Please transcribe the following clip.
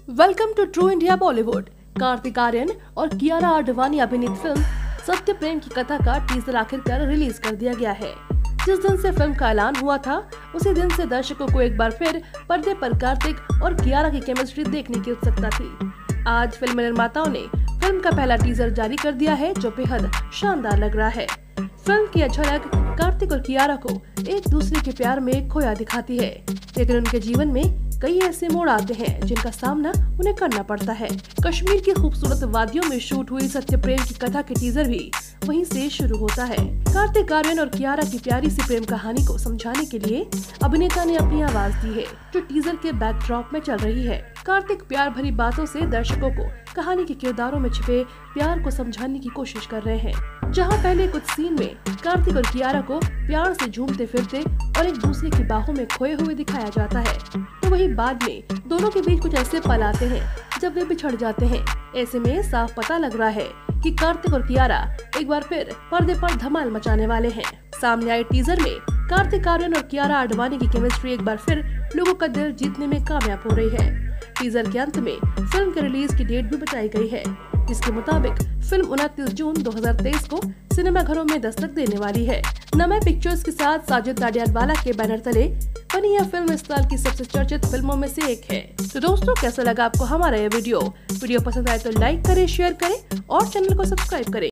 Welcome to true India Bollywood. Kartik Aaryan और कियारा आडवाणी अभिनीत film सत्य प्रेम की कथा का टीजर आखिरकार रिलीज कर दिया गया है। जिस दिन से फिल्म का ऐलान हुआ था उसी दिन से दर्शकों को एक बार फिर पर्दे पर कार्तिक और कियारा की केमिस्ट्री देखने की उत्सुकता थी। आज फिल्म निर्माताओं ने फिल्म का पहला टीजर जारी कर दिया है जो बेहद शानदार लग रहा है। फिल्म की झलक कार्तिक और कियारा को एक दूसरे के प्यार में खोया दिखाती है, लेकिन उनके जीवन में कई ऐसे मोड़ आते हैं जिनका सामना उन्हें करना पड़ता है। कश्मीर की खूबसूरत वादियों में शूट हुई सत्य प्रेम की कथा के टीजर भी वहीं से शुरू होता है। कार्तिक आर्यन और कियारा की प्यारी सी प्रेम कहानी को समझाने के लिए अभिनेता ने अपनी आवाज दी है, जो टीजर के बैकड्रॉप में चल रही है। कार्तिक प्यार भरी बातों से दर्शकों को कहानी के किरदारों में छिपे प्यार को समझाने की कोशिश कर रहे हैं। जहां पहले कुछ सीन में कार्तिक और कियारा को प्यार से झूमते फिरते और एक दूसरे की बाहों में खोए हुए दिखाया जाता है, तो वहीं बाद में दोनों के बीच कुछ ऐसे पल आते हैं जब वे बिछड़ जाते हैं। ऐसे में साफ पता लग रहा है कि कार्तिक और कियारा एक बार फिर पर्दे पर धमाल मचाने वाले हैं। सामने आए टीजर में कार्तिक आर्यन और कियारा आडवाणी की केमिस्ट्री एक बार फिर लोगों का दिल जीतने में कामयाब हो रही है। टीजर के अंत में फिल्म के रिलीज की डेट भी बताई गई है, जिसके मुताबिक फिल्म 29 जून 2023 को सिनेमाघरों में दस्तक देने वाली है। नमय पिक्चर्स के साथ साजिद नाडियाडवाला के बैनर तले बनी यह फिल्म इस साल की सबसे चर्चित फिल्मों में से एक है। तो दोस्तों, कैसा लगा आपको हमारा यह वीडियो पसंद आए तो लाइक करें, शेयर करें और चैनल को सब्सक्राइब करें।